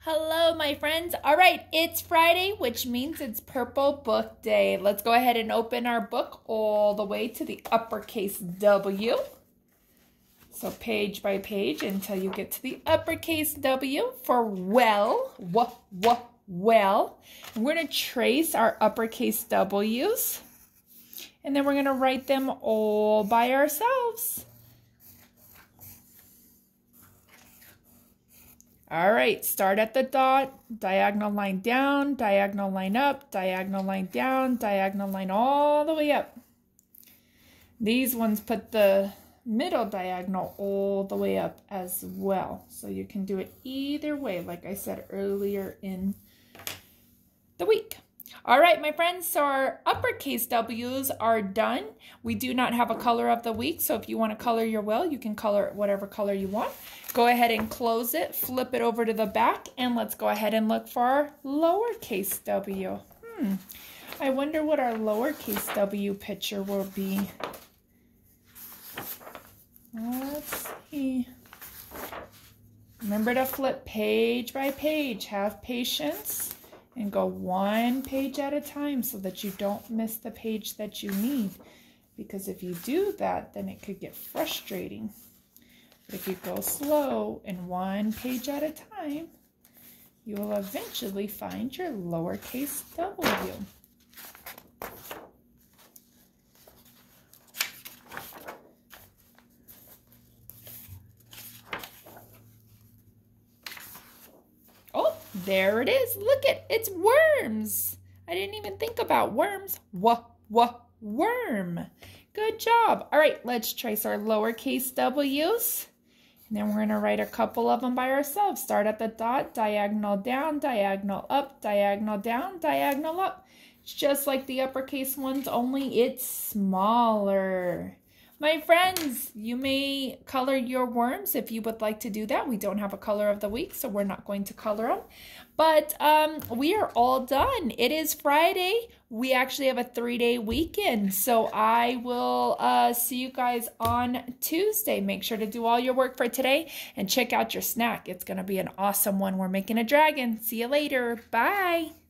Hello, my friends. All right, it's Friday, which means it's Purple Book Day. Let's go ahead and open our book all the way to the uppercase W. So page by page until you get to the uppercase W for well. Well. And we're going to trace our uppercase W's. And then we're going to write them all by ourselves. All right, start at the dot, diagonal line down, diagonal line up, diagonal line down, diagonal line all the way up. These ones put the middle diagonal all the way up as well. So you can do it either way, like I said earlier in the week. All right, my friends, so our uppercase W's are done. We do not have a color of the week, so if you want to color your will, you can color it whatever color you want. Go ahead and close it, flip it over to the back, and let's go ahead and look for our lowercase w. I wonder what our lowercase w picture will be. Let's see. Remember to flip page by page. Have patience. And go one page at a time so that you don't miss the page that you need. Because if you do that, then it could get frustrating. But if you go slow and one page at a time, you will eventually find your lowercase w. There it is. Look it. It's worms. I didn't even think about worms. Worm. Good job. All right, let's trace our lowercase w's. And then we're going to write a couple of them by ourselves. Start at the dot, diagonal down, diagonal up, diagonal down, diagonal up. It's just like the uppercase ones, only it's smaller. My friends, you may color your worms if you would like to do that. We don't have a color of the week, so we're not going to color them. But we are all done. It is Friday. We actually have a 3-day weekend. So I will see you guys on Tuesday. Make sure to do all your work for today and check out your snack. It's going to be an awesome one. We're making a dragon. See you later. Bye.